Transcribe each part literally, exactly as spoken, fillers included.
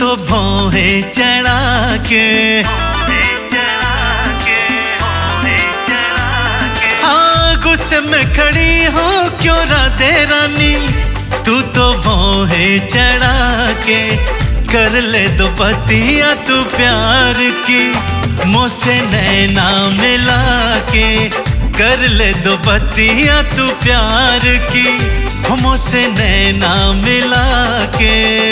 तो भौहें चढ़ा के हाँ गुस्से में खड़ी हो क्यों राधे रानी, तू तो भौहें चढ़ा के कर ले दो पतिया तू प्यार की, मुझसे नैना मिला के कर ले दो पतिया तू प्यार की, मुझसे नैना मिला के।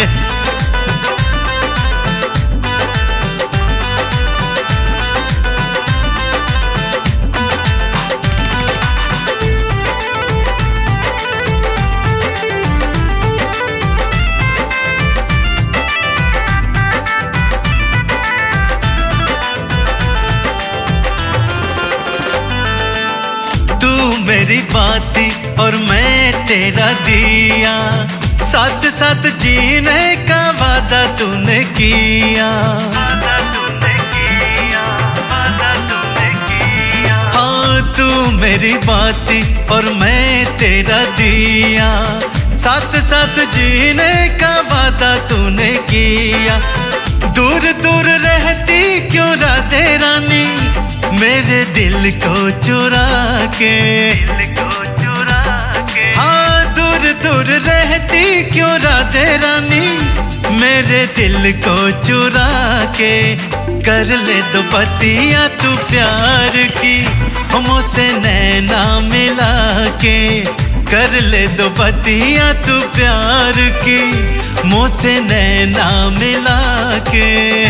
मेरी बाती और मैं तेरा दिया, साथ साथ जीने का वादा तूने किया, वादा तूने किया, वादा तूने किया। हाँ तू मेरी बाती और मैं तेरा दिया, साथ साथ जीने का वादा तूने किया। दूर दूर रहती क्यों राधे रानी, मेरे दिल को चुरा के, दिल को चुरा के। हाँ दूर दूर रहती क्यों राधे रानी, मेरे दिल को चुरा के कर ले दो पतिया तू प्यार की, मुझसे नैना मिला के कर ले दो पतिया तू प्यार की, मुझसे नैना मिला के।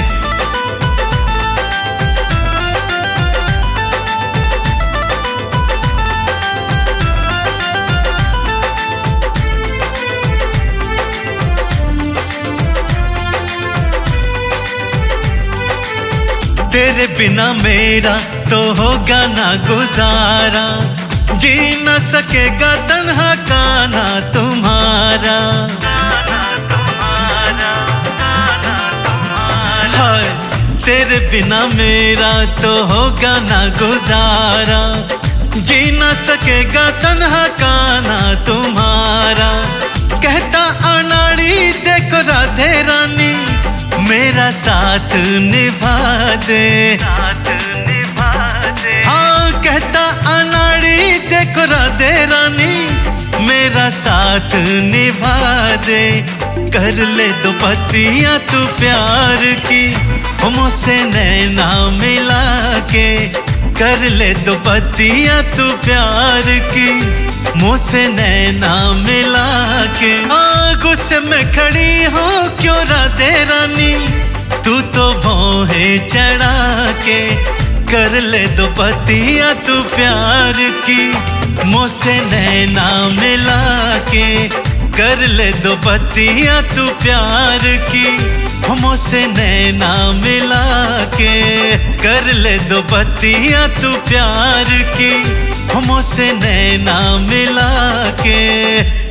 तेरे बिना मेरा तो होगा ना गुजारा, जी न सकेगा तन्हा गाना तुम्हारा, गाना तुम्हारा, गाना तुम्हारा। हाय तेरे बिना मेरा तो होगा ना गुजारा, जी न सकेगा तन्हा गाना तुम्हारा। कहता अनाड़ी देखो राधे रानी, मेरा साथ निभा दे, साथ निभा दे। हाँ कहता अनाड़ी देखो राधे रानी, मेरा साथ निभा दे कर ले दो पतिया तू प्यार की, मुझसे नैना मिला के कर ले दो पतिया तू प्यार की, मुझसे नैना मिला के। हाँ गुस्से में खड़ी हो क्यों राधे रानी, तू तो भौहें चढ़ा के कर ले दो पतिया तू प्यार की, मुझसे नैना मिला के कर ले दो पतिया तू प्यार की, मुझसे नैना मिला के कर ले दो पतिया तू प्यार की, मुझसे नैना मिला के।